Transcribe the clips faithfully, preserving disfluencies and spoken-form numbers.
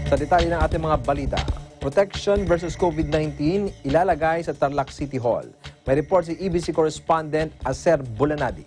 Sa detalye ng ating mga balita, protection versus COVID nineteen ilalagay sa Tarlac City Hall. May report si E B C correspondent Aser Bulanadi.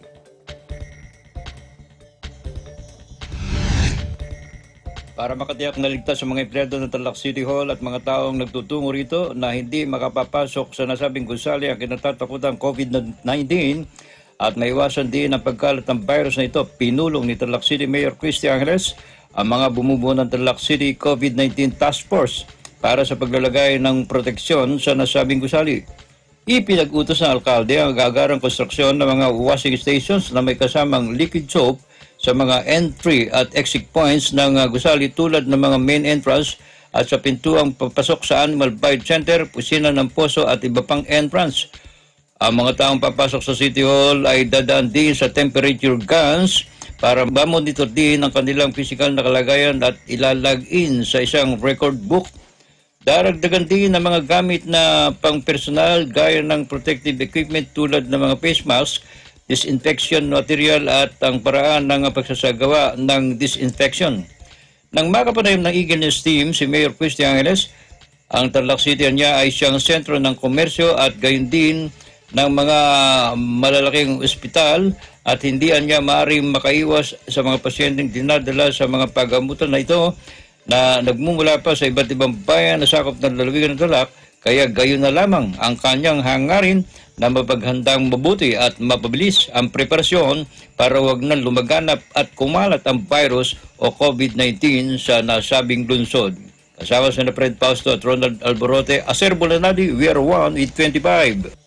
Para makatiyak na ligtas sa mga empleyado ng Tarlac City Hall at mga taong nagtutungo rito na hindi makapapasok sa nasabing gusali ang kinatatakutang COVID nineteen at maiwasan din ang pagkalat ng virus na ito, pinulong ni Tarlac City Mayor Christy Angeles ang mga bumubuo ng Tarlac City COVID nineteen Task Force para sa paglalagay ng proteksyon sa nasabing gusali. Ipinag-utos ng alkalde ang gagarang konstruksyon ng mga washing stations na may kasamang liquid soap sa mga entry at exit points ng uh, gusali tulad ng mga main entrance at sa pintuang papasok sa Animal Bite Center, pusina ng Poso at iba pang entrance. Ang mga taong papasok sa City Hall ay dadaan din sa temperature guns para mamonitor din ang kanilang physical na kalagayan at ilalag-in sa isang record book. Daragdagan din ng mga gamit na pang-personal gaya ng protective equipment tulad ng mga face mask, disinfection material at ang paraan ng pagsasagawa ng disinfection. Nang makapanayam ng Eagle News Team, si Mayor Christy Angeles, ang Tarlac City niya ay siyang sentro ng komersyo at gayon din ng mga malalaking ospital at hindi niya maaaring makaiwas sa mga pasyenteng dinadala sa mga pagamutan na ito na nagmumula pa sa iba't ibang bayan na sakop ng lalawigan ng Tarlac, kaya gayon na lamang ang kanyang hangarin na mapaghandang mabuti at mapabilis ang preparasyon para wag na lumaganap at kumalat ang virus o COVID nineteen sa nasabing lungsod. Kasama sa na Fred Fausto at Ronald Alborote, Aser Bulanadi, we are one with twenty-five.